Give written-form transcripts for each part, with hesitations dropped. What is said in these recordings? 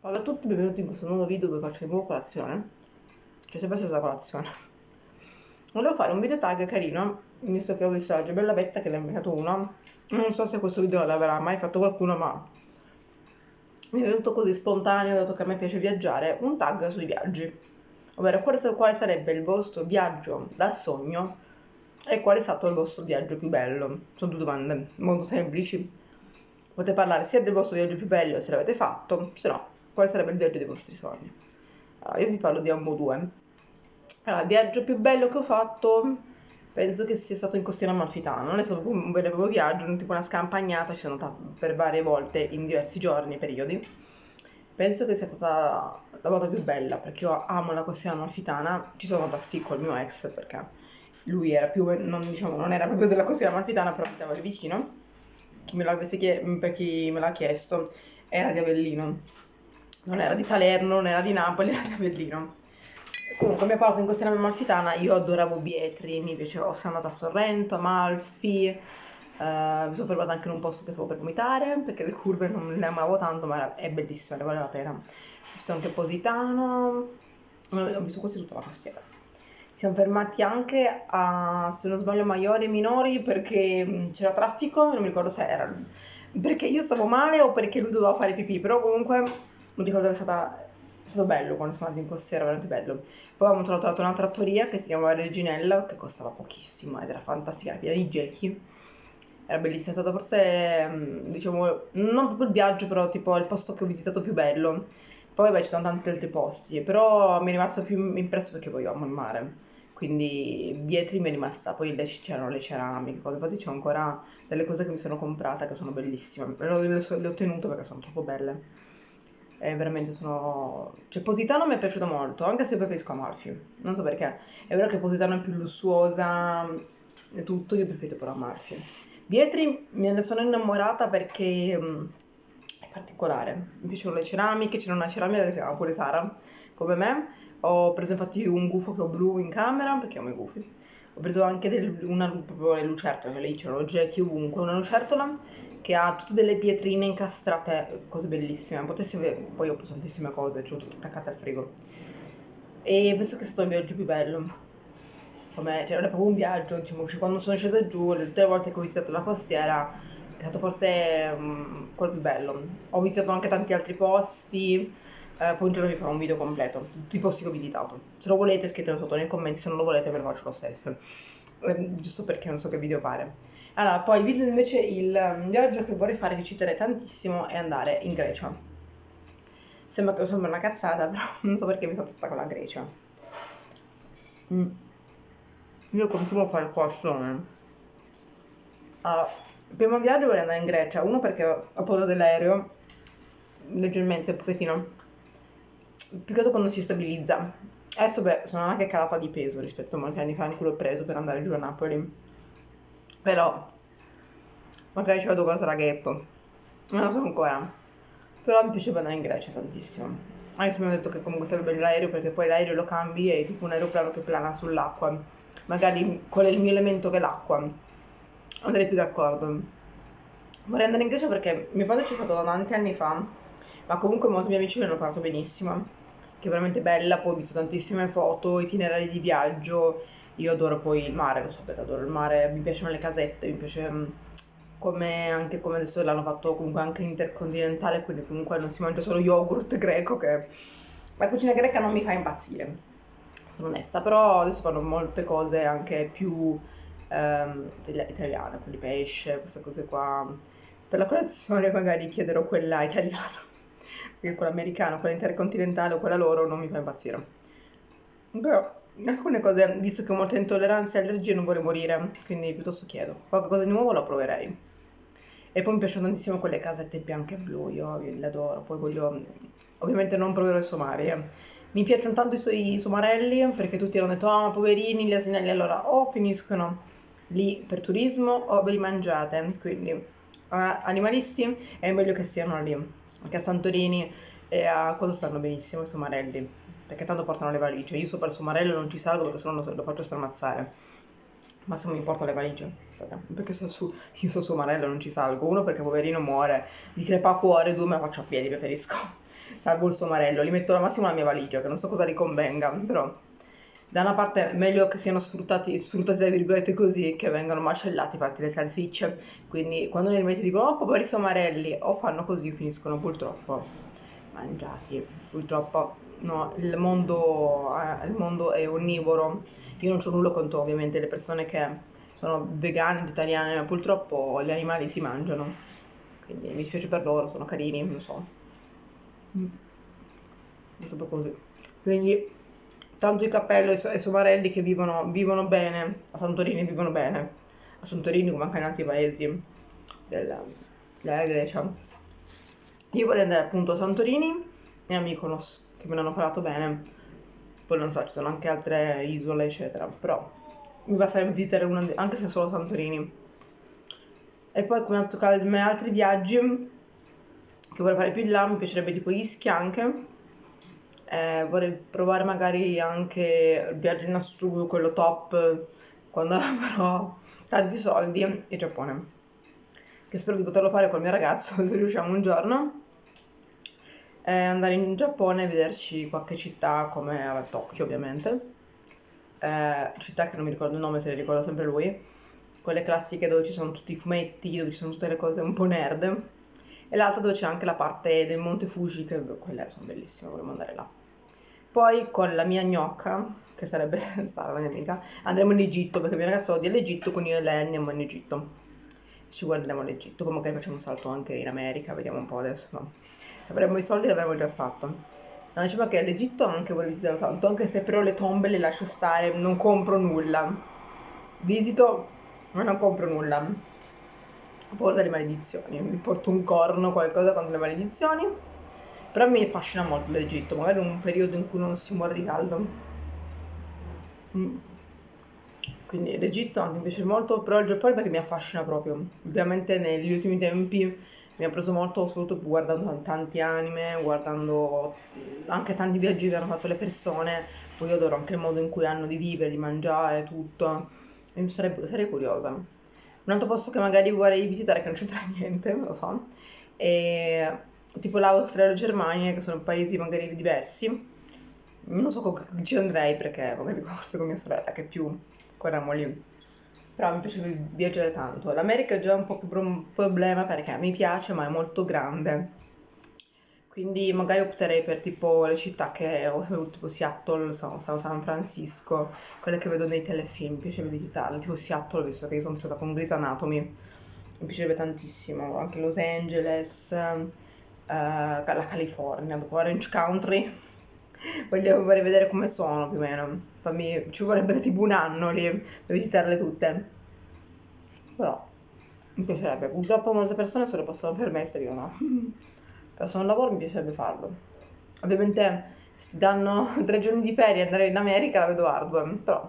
Allora, tutti benvenuti in questo nuovo video dove faccio di nuovo colazione. C'è sempre stata colazione. Volevo fare un video tag carino, visto che ho visto oggi Bella Vetta che l'ha inventato uno. Non so se questo video l'avrà mai fatto qualcuno, ma mi è venuto così spontaneo, dato che a me piace viaggiare, un tag sui viaggi. Ovvero quale sarebbe il vostro viaggio da sogno e qual è stato il vostro viaggio più bello. Sono due domande molto semplici. Potete parlare sia del vostro viaggio più bello se l'avete fatto, se no, quale sarebbe il viaggio dei vostri sogni. Allora, io vi parlo di Ambo 2. Allora, il viaggio più bello che ho fatto penso che sia stato in Costiera Amalfitana. Non è stato un vero e proprio viaggio, tipo una scampagnata, ci sono andata per varie volte in diversi giorni, periodi. Penso che sia stata la volta più bella perché io amo la Costiera Amalfitana. Ci sono andata sì col mio ex perché lui era più, non, diciamo, non era proprio della Costiera Amalfitana, però stava lì vicino. Per chi me l'ha chiesto, era di Avellino. Non era di Salerno, non era di Napoli, era di Avellino. Comunque mi ha parlato in Costiera Amalfitana, io adoravo Vietri, mi piaceva, sono andata a Sorrento, Amalfi, mi sono fermata anche in un posto che stavo per vomitare, perché le curve non le amavo tanto, ma è bellissima, ne vale la pena. Ho visto anche Positano, ho visto quasi tutta la costiera. Siamo fermati anche a, se non sbaglio, Maiori e Minori perché c'era traffico, non mi ricordo se era perché io stavo male o perché lui doveva fare pipì, però comunque mi ricordo che è stato bello quando sono andati in costiera, veramente bello. Poi avevamo trovato una trattoria che si chiamava Reginella, che costava pochissimo ed era fantastica, era piena di gechi. Era bellissima, è stata forse, diciamo, non proprio il viaggio, però tipo il posto che ho visitato più bello. Poi vabbè ci sono tanti altri posti, però mi è rimasto più impresso perché poi io amo il mare. Quindi Vietri mi è rimasta, poi c'erano le ceramiche, cose. Infatti c'ho ancora delle cose che mi sono comprata che sono bellissime. Le ho tenute perché sono troppo belle. E veramente sono. Cioè, Positano mi è piaciuta molto, anche se preferisco Amalfi. Non so perché. È vero che Positano è più lussuosa e tutto, io preferito però Amalfi. Vietri me ne sono innamorata perché è particolare. Mi piacciono le ceramiche, c'era una ceramica che si chiama pure Sara, come me. Ho preso infatti un gufo che ho blu in camera, perché amo i gufi. Ho preso anche proprio le lucertole, che lì c'erano gechi ovunque, una lucertola che ha tutte delle pietrine incastrate, cose bellissime. Poi ho preso tantissime cose, c'ho tutte attaccate al frigo. E penso che sia stato il viaggio più bello. Cioè, non è proprio un viaggio, diciamo, quando sono scesa giù, le tutte le volte che ho visitato la costiera, è stato forse quello più bello. Ho visitato anche tanti altri posti, poi un giorno vi farò un video completo, tutti i posti che ho visitato. Se lo volete scrivetelo sotto nei commenti, se non lo volete ve lo faccio lo stesso. Giusto perché non so che video fare. Allora, poi il video invece, il viaggio che vorrei fare, che ci terrei tantissimo, è andare in Grecia. Sembra una cazzata, però non so perché mi sono portata con la Grecia. Mm. Io continuo a fare il coazione. Allora, il primo viaggio vorrei andare in Grecia, uno perché ho paura dell'aereo, leggermente, un pochettino, più che altro quando si stabilizza. Adesso beh, sono anche calata di peso rispetto a molti anni fa in cui l'ho preso per andare giù a Napoli. Però, magari ci vado col traghetto, non lo so ancora. Però mi piaceva andare in Grecia tantissimo. Anche se mi hanno detto che comunque sarebbe bello l'aereo perché poi l'aereo lo cambi e è tipo un aeroplano che plana sull'acqua. Magari qual è il mio elemento che è l'acqua. Andrei più d'accordo. Vorrei andare in Grecia perché mio padre c'è stato da tanti anni fa, ma comunque molti miei amici mi hanno parlato benissimo, che è veramente bella, poi ho visto tantissime foto, itinerari di viaggio, io adoro poi il mare, lo sapete, adoro il mare, mi piacciono le casette, mi piace anche come adesso l'hanno fatto comunque anche intercontinentale, quindi comunque non si mangia solo yogurt greco, che la cucina greca non mi fa impazzire, sono onesta, però adesso fanno molte cose anche più italiane, quindi pesce, queste cose qua. Per la colazione magari chiederò quella italiana, perché quella americana, quella intercontinentale o quella loro non mi fa impazzire. Però alcune cose, visto che ho molte intolleranze e allergie, non vorrei morire, quindi piuttosto chiedo. Qualcosa di nuovo lo proverei. E poi mi piacciono tantissimo quelle casette bianche e blu, io le adoro. Poi voglio, ovviamente non proverò i somari. Mi piacciono tanto i somarelli perché tutti hanno detto, ah, poverini, gli asinelli, allora o finiscono lì per turismo o ve li mangiate. Quindi, animalisti è meglio che siano lì. Anche a Santorini e a cosa stanno benissimo i somarelli, perché tanto portano le valigie. Io sopra il somarello non ci salgo perché sennò lo faccio stramazzare. Ma se mi porto le valigie. perché io su Somarello non ci salgo, uno perché poverino muore di crepacuore, due me la faccio a piedi, preferisco salvo il Somarello, li metto al massimo nella mia valigia, che non so cosa riconvenga, però da una parte è meglio che siano sfruttati tra virgolette così, che vengano macellati, fatti le salsicce, quindi quando nel mese dicono oh poveri somarelli, o fanno così finiscono purtroppo mangiati, purtroppo no, il mondo è onnivoro, io non c'ho nulla contro ovviamente le persone che sono vegane, vegetariane, ma purtroppo gli animali si mangiano, quindi mi dispiace per loro, sono carini, non so. Mm. È tutto così. Quindi tanto di cappello ai somarelli che vivono bene, a Santorini vivono bene, a Santorini come anche in altri paesi della, della Grecia. Io vorrei andare appunto a Santorini e a Mykonos, che me ne hanno parlato bene. Poi non so, ci sono anche altre isole, eccetera, però mi basterebbe visitare una, anche se solo Santorini. E poi come altri viaggi che vorrei fare più in là, mi piacerebbe tipo Ischia anche. Vorrei provare magari anche il viaggio in assoluto, quello top, quando avrò tanti soldi, il Giappone. Che spero di poterlo fare col mio ragazzo, se riusciamo un giorno. Andare in Giappone e vederci qualche città come Tokyo, ovviamente. Città che non mi ricordo il nome, se le ricorda sempre lui. Quelle classiche dove ci sono tutti i fumetti, dove ci sono tutte le cose un po' nerd. E l'altra dove c'è anche la parte del Monte Fuji, che quelle sono bellissime, vorremmo andare là. Poi con la mia gnocca, che sarebbe Sara, la mia amica, andremo in Egitto, perché il mio ragazzo odia l'Egitto, quindi io e lei andiamo in Egitto. Ci guarderemo l'Egitto, poi magari facciamo un salto anche in America, vediamo un po' adesso, no. Se avremmo i soldi l'avremmo già fatto. No, diciamo che l'Egitto anche vorrei visitare tanto, anche se però le tombe le lascio stare, non compro nulla. Visito, ma non compro nulla. Ho paura delle maledizioni, mi porto un corno, qualcosa contro le maledizioni. Però mi affascina molto l'Egitto, magari in un periodo in cui non si muore di caldo. Mm. Quindi l'Egitto mi piace molto, però il Giappone perché mi affascina proprio. Ultimamente negli ultimi tempi mi ha preso molto, soprattutto guardando tanti anime, guardando anche tanti viaggi che hanno fatto le persone. Poi io adoro anche il modo in cui hanno di vivere, di mangiare, tutto. E sarei curiosa. Un altro posto che magari vorrei visitare, che non c'entra niente, lo so, è tipo l'Austria e la Germania, che sono paesi magari diversi. Non so con chi ci andrei perché magari forse con mia sorella, che è più corriamo lì. Però mi piace viaggiare tanto. L'America è già un po' più un problema perché mi piace, ma è molto grande. Quindi magari opterei per tipo le città che ho tipo Seattle, San Francisco, quelle che vedo nei telefilm, mi piacerebbe visitarle, tipo Seattle, visto che io sono stata con Grey's Anatomy, mi piacerebbe tantissimo, anche Los Angeles, la California, dopo Orange Country, vorrei vedere come sono più o meno, ci vorrebbe tipo un anno lì per visitarle tutte, però mi piacerebbe, purtroppo molte persone se lo possono permettere, io no. Però se non lavoro mi piacerebbe farlo. Ovviamente se ti danno 3 giorni di ferie e andare in America la vedo ardua, però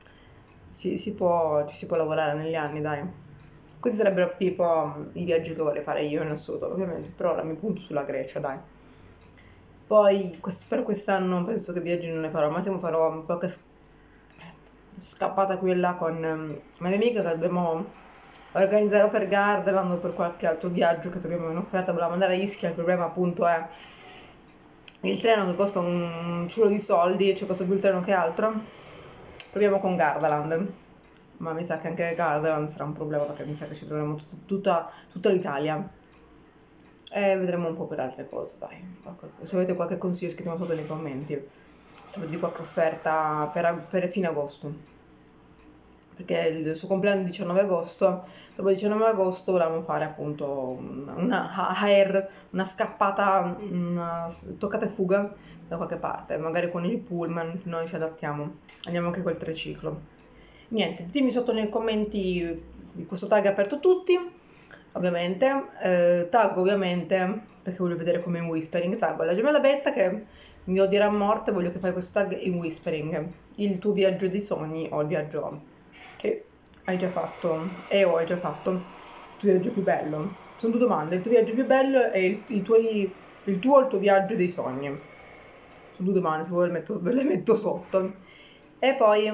ci si può lavorare negli anni, dai. Questi sarebbero tipo i viaggi che vorrei fare io in assoluto, ovviamente, però ora mi punto sulla Grecia, dai. Poi per quest'anno penso che viaggi non ne farò, al massimo farò qualche scappata qui e là con la mia amica che dobbiamo organizzare per Gardaland o per qualche altro viaggio che troviamo in offerta. Volevamo andare a Ischia, il problema appunto è il treno che costa un ciulo di soldi, cioè costa più il treno che altro. Proviamo con Gardaland, ma mi sa che anche Gardaland sarà un problema perché mi sa che ci troveremo tutta l'Italia. E vedremo un po' per altre cose, dai. Se avete qualche consiglio scrivetelo sotto nei commenti. Se avete di qualche offerta per fine agosto. Perché il suo compleanno è il 19 agosto. Dopo il 19 agosto volevamo fare appunto una scappata, una toccata e fuga da qualche parte. Magari con il pullman, noi ci adattiamo. Andiamo anche col triciclo. Niente, dimmi sotto nei commenti, questo tag è aperto a tutti ovviamente, tag ovviamente, perché voglio vedere come in Whispering, tag la gemella Betta che mi odierà a morte, voglio che fai questo tag in Whispering, il tuo viaggio dei sogni o il viaggio che hai già fatto e o hai già fatto, il tuo viaggio più bello. Sono due domande, il tuo viaggio più bello e il tuo o il tuo viaggio dei sogni. Sono due domande, se vuoi ve le metto sotto. E poi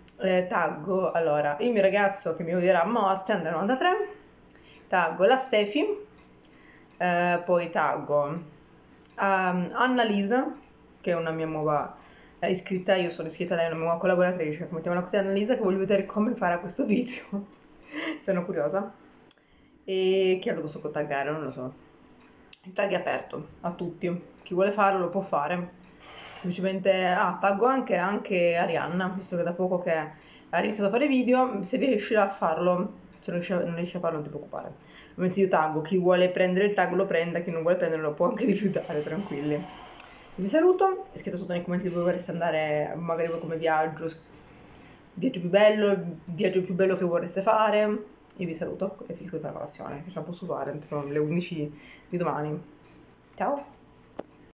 Taggo allora il mio ragazzo che mi odierà a morte, Andrea 93, taggo la Stefi, poi taggo Annalisa, che è una mia nuova iscritta, io sono iscritta a lei, è una nuova collaboratrice, mettiamola così, Annalisa, che voglio vedere come farà questo video, sono curiosa, e chi altro posso taggare, non lo so. Il tag è aperto a tutti, chi vuole farlo lo può fare, semplicemente taggo anche Arianna, visto che da poco che ha iniziato a fare video, se riuscirà a farlo, se non riesce a farlo non ti preoccupare, ovviamente io taggo, chi vuole prendere il tag lo prenda, chi non vuole prenderlo lo può anche rifiutare, tranquilli. Vi saluto, scrivete sotto nei commenti dove vorreste andare, magari voi come viaggio, viaggio più bello, il viaggio più bello che vorreste fare. Io vi saluto e finisco di fare la colazione, che ce la posso fare, sono le 11 di domani. Ciao!